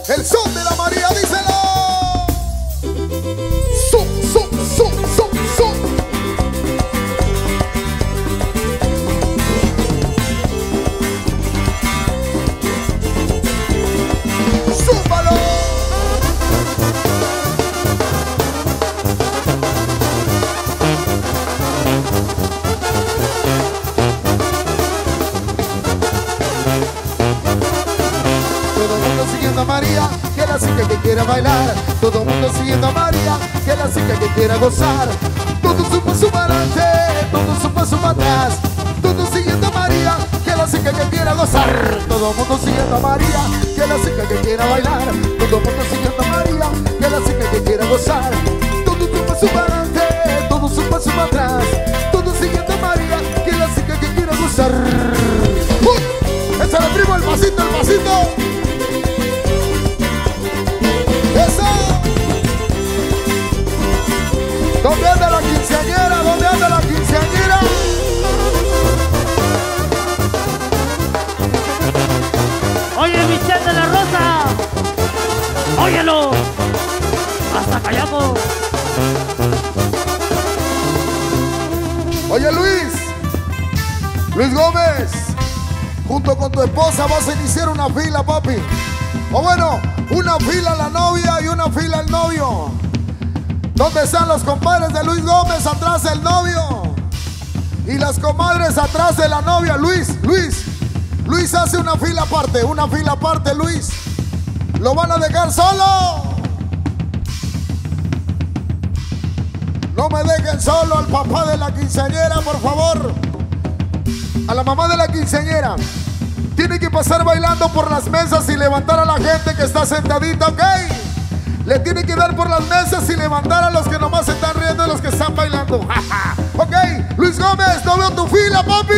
El son de la María, díselo. Son. ¡Súbalo! Siguiendo a María, que la chica que quiera bailar. Todo el mundo siguiendo a María, que la chica que quiera gozar. Todo su paso para adelante, todo su paso para atrás. Todo siguiendo a María, que la chica que quiera gozar. Todo el mundo siguiendo a María, que la chica que quiera bailar. Todo el mundo siguiendo a María, que la chica que quiera gozar. Todo su paso para adelante, todo su paso para atrás. Todo siguiendo a María, que la chica que quiera gozar. Échale primo el pasito, el pasito. ¿Dónde anda la quinceañera? ¿Dónde anda la quinceañera? Oye, Michelle de la Rosa, óyelo, hasta callamos. Oye, Luis Gómez, junto con tu esposa vas a iniciar una fila, papi. O bueno, una fila la novia y una fila el novio. ¿Dónde están los compadres de Luis Gómez? Atrás del novio. Y las comadres atrás de la novia. Luis hace una fila aparte, Luis. ¿Lo van a dejar solo? No me dejen solo al papá de la quinceañera, por favor. A la mamá de la quinceañera. Tiene que pasar bailando por las mesas y levantar a la gente que está sentadita, ¿ok? Le tiene que dar por las mesas y levantar a los que nomás se están riendo y los que están bailando. Ok, Luis Gómez, no veo tu fila, papi.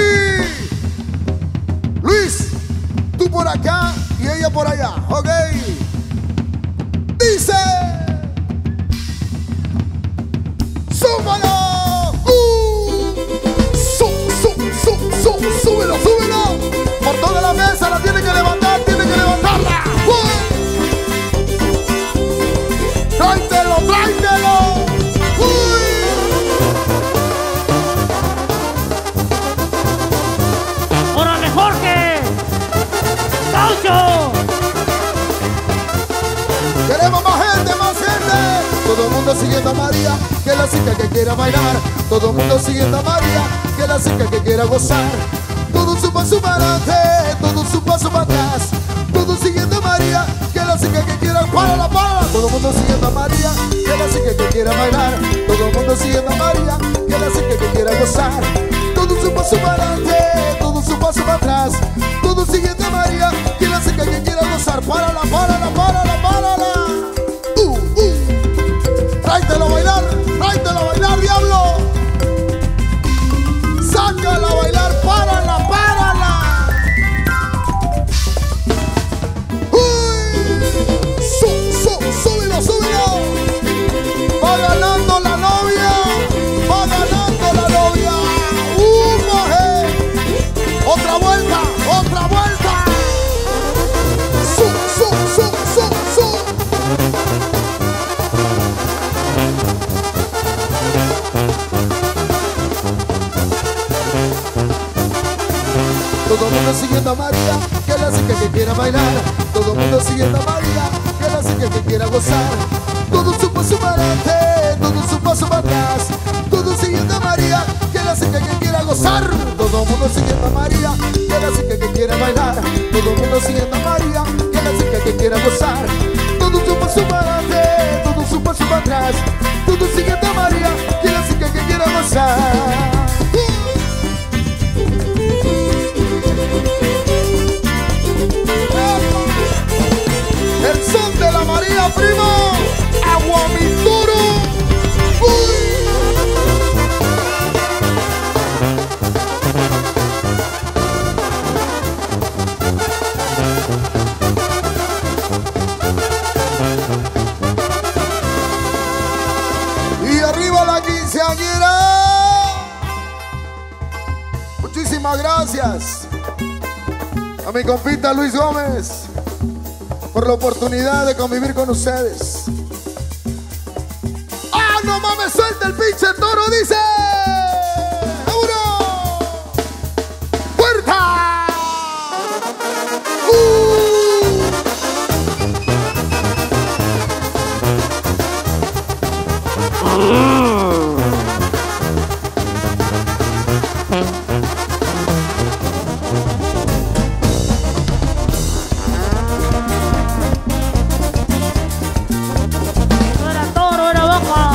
Luis, tú por acá y ella por allá, ok. Dice: súbalo. Súbelo. Por toda la mesa la tiene que levantar, levantarla. ¡Tráetelo! ¡Órale, Jorge! ¡Caucho! ¡Queremos más gente! Todo el mundo siguiendo a María, que la chica que quiera bailar. Todo el mundo siguiendo a María, que la chica que quiera gozar. Todo su paso para adelante, todo su paso para atrás. Todo siguiendo a María, que la chica que quiera párala. Todo el mundo siguiendo a María, que la chica que quiera bailar. Todo el mundo siguiendo a María, que la chica que quiera gozar. Todo su paso para adelante, todo su paso para atrás. Todo siguiendo a María, que la chica que quiera gozar. Párala. Tráetelo a bailar, diablo. Sácala a bailar, párala. Súbelo. Va ganando la novia. Mujer. Otra vuelta. Todo el mundo siguiendo a María, que la chica que quiera bailar. Todo el mundo siguiendo a María, que la chica que quiera gozar. Todo su paso para adelante, todo su paso para atrás. Todo siguiendo a María, que la chica que quiera gozar. Todo el mundo siguiendo a María, que la chica que quiera bailar. Todo el mundo siguiendo a María, que la chica que quiera gozar. Todo su paso para adelante, todo su paso para atrás. Todo siguiendo a María, que la chica que quiera gozar. El son de la María, primo. Aguamituro. Y arriba la quinceañera. Muchísimas gracias a mi compita Luis Gómez por la oportunidad de convivir con ustedes. ¡Ah, no mames! ¡Suelta el pinche toro! Dice: ¡uno! ¡Puerta! No era toro, era vaca.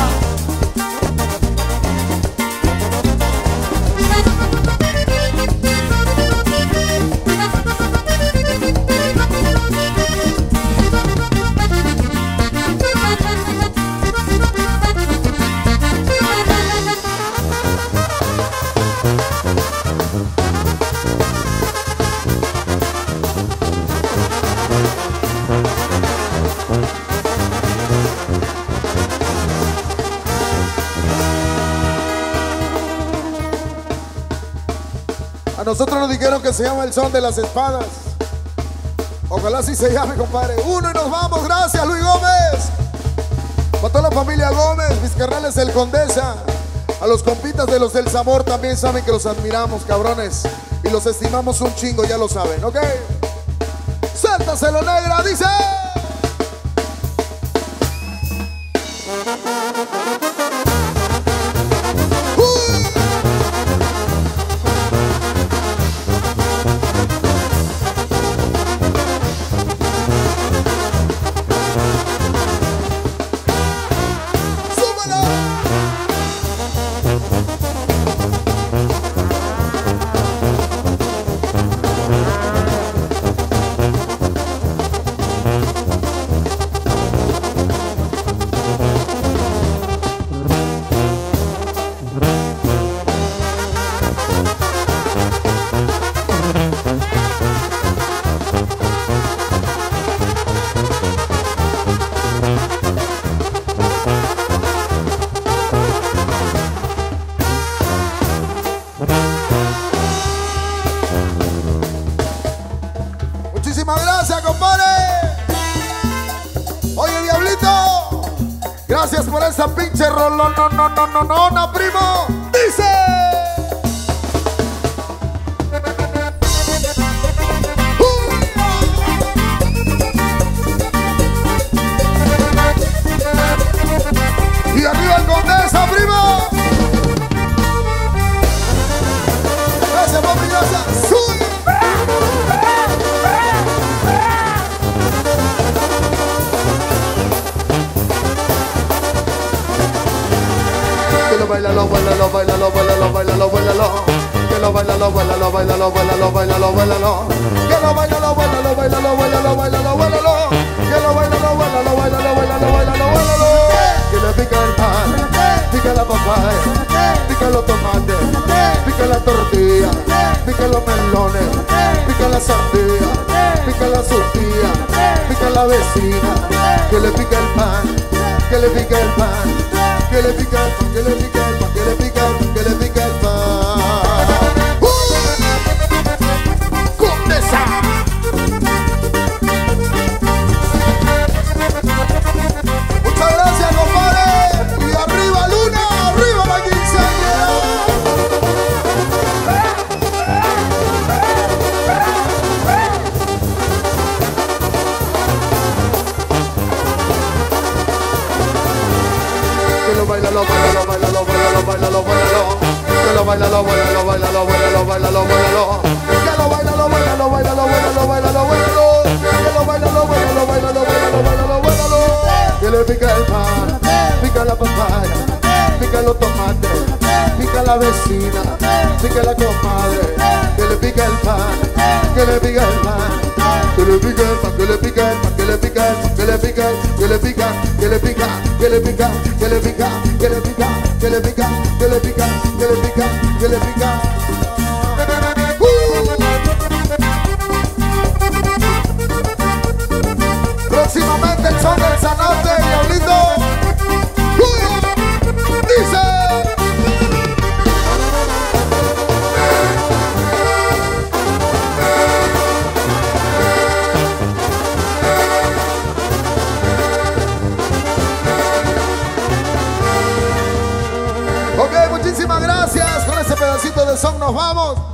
A nosotros nos dijeron que se llama el son de las espadas. Ojalá así se llame, compadre. Uno y nos vamos. Gracias, Luis Gómez. Para toda la familia Gómez, mis carnales del Condesa. A los compitas de los del Sabor también saben que los admiramos, cabrones. Y los estimamos un chingo, ya lo saben, ¿ok? Suéltaselo, negra, dice. Muchísimas gracias, compadre. Oye, Diablito, gracias por esa pinche rolón, no, primo. Dice. Y arriba el Condesa, primo. Gracias, papi, gracias. Bailalo, bailalo, bailalo, bailalo, bailalo, bailalo. Que lo bailalo, bailalo, bailalo, bailalo, bailalo, bailalo. Que lo bailalo, bailalo, bailalo, bailalo, bailalo, bailalo. Que lo bailalo, bailalo, bailalo, bailalo, bailalo, bailalo. Que le pica el pan, pica la papaya, pica los tomates, pica la tortilla, pica los melones, pica la sandía, pica la surtilla, pica la vecina. Que le pica el pan, que le pica el pan. Que le pica el pan, que le pica el pan, que le pica el pan, que le pica el pan. ¡Condesa! Muchas gracias, compadre. Y arriba Luna, arriba la quinceañera. Bailalo, bailalo, bailalo, bailalo, bailalo, bailalo. Que lo bailalo, bailalo, bailalo, bailalo, bailalo, bailalo. Que lo bailalo, bailalo, bailalo, bailalo, bailalo, bailalo. Que lo bailalo, bailalo, bailalo, bailalo, bailalo, bailalo. Que le pica el pan, pica la papaya, pica los tomates, pica la vecina, pica la comadre. Que le pica el pan, que le pica el pan. Que le pica el pan, que le pica el pan, que le pica el pan, que le pica, que le pica, que le pica, que le pica, que le pica, que le pica, que le pica, que le pica, que le pica, que le pica. Próximamente el son del Zanote, Diablito. Dice. son, nos vamos.